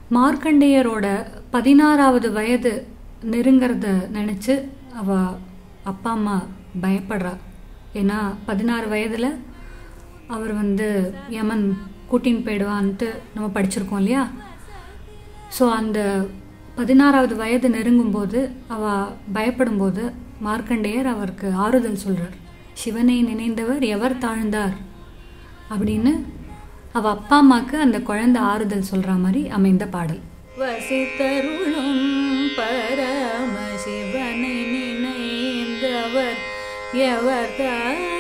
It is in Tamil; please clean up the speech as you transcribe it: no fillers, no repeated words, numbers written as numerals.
மார்க்கண்டேயரோட 16வது வயது நெருங்கிறத நினச்சி அவள் அப்பா அம்மா பயப்படுறா. ஏன்னா 16 வயதில் அவர் யமன் கூட்டின்னு போயிடுவான்ட்டு நம்ம படிச்சிருக்கோம் இல்லையா. ஸோ அந்த 16வது வயது நெருங்கும்போது அவள் பயப்படும்போது மார்க்கண்டேயர் அவருக்கு ஆறுதல் சொல்கிறார். சிவனை நினைந்தவர் எவர் தாழ்ந்தார் அப்படின்னு அவள் அப்பா அம்மாவுக்கு அந்த குழந்தை ஆறுதல் சொல்கிற மாதிரி அமைந்த பாடல். வசித்தருளும் பரம சிவனை நினைந்தவர் எவர்